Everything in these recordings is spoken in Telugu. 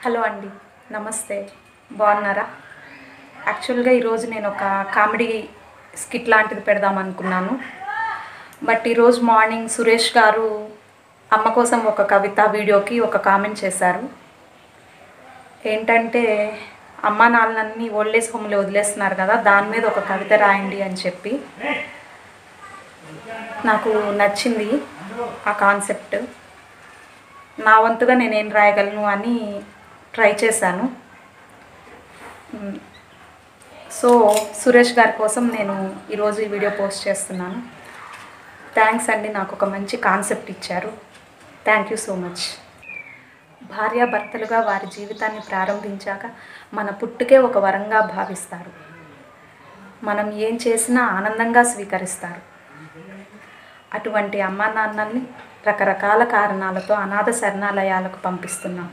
హలో అండి, నమస్తే. బాగున్నారా? యాక్చువల్గా ఈరోజు నేను ఒక కామెడీ స్కిట్ లాంటిది పెడదాం అనుకున్నాను. బట్ ఈరోజు మార్నింగ్ సురేష్ గారు అమ్మ కోసం ఒక కవిత వీడియోకి ఒక కామెంట్ చేశారు. ఏంటంటే అమ్మ నాన్నని ఓల్డ్ ఏజ్ హోమ్లో వదిలేస్తున్నారు కదా, దాని మీద ఒక కవిత రాయండి అని చెప్పి. నాకు నచ్చింది ఆ కాన్సెప్ట్. నా వంతుగా నేనేం రాయగలను అని ట్రై చేశాను. సో సురేష్ గారి కోసం నేను ఈరోజు ఈ వీడియో పోస్ట్ చేస్తున్నాను. థ్యాంక్స్ అండి, నాకు ఒక మంచి కాన్సెప్ట్ ఇచ్చారు. Thank you so much. భార్యాభర్తలుగా వారి జీవితాన్ని ప్రారంభించాక మన పుట్టుకే ఒక వరంగా భావిస్తారు. మనం ఏం చేసినా ఆనందంగా స్వీకరిస్తారు. అటువంటి అమ్మా నాన్నల్ని రకరకాల కారణాలతో అనాథ శరణాలయాలకు పంపిస్తున్నాం.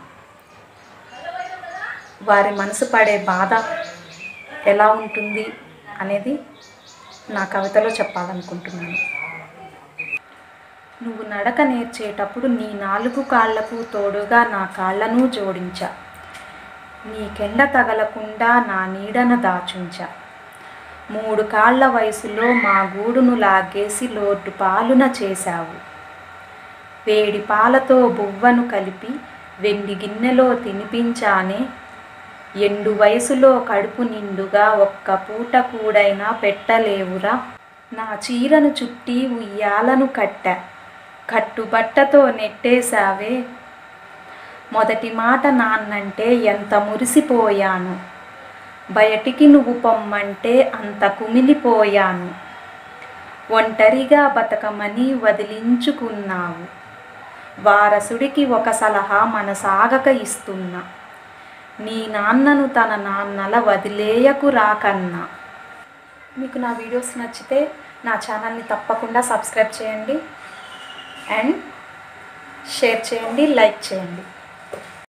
వారి మనసు పడే బాధ ఎలా ఉంటుంది అనేది నా కవితలో చెప్పాలనుకుంటున్నాను. నువ్వు నడక నేర్చేటప్పుడు నీ 4 కాళ్లకు తోడుగా నా కాళ్లను జోడించా. నీకెండ తగలకుండా నా నీడన దాచుంచా. 3 కాళ్ల వయసులో మా గూడును లాగేసి లోటు పాలున చేశావు. వేడి పాలతో బువ్వను కలిపి వెండి గిన్నెలో తినిపించానే. ఎండు వయసులో కడుపు నిండుగా ఒక్క పూట కూడైనా పెట్టలేవురా. నా చీరను చుట్టి ఉయ్యాలను కట్టా. కట్టుబట్టతో నెట్టేశావే. మొదటి మాట నాన్నంటే ఎంత మురిసిపోయాను. బయటికి నువ్వు పొమ్మంటే అంత కుమిలిపోయాను. ఒంటరిగా బతకమని వదిలించుకున్నావు. వారసుడికి ఒక సలహా మనసాగక ఇస్తున్నా. నీ నాన్నను తన నాన్నల వదిలేయకు రాకన్నా. మీకు నా వీడియోస్ నచ్చితే నా ఛానల్ని తప్పకుండా సబ్స్క్రైబ్ చేయండి అండ్ షేర్ చేయండి, లైక్ చేయండి.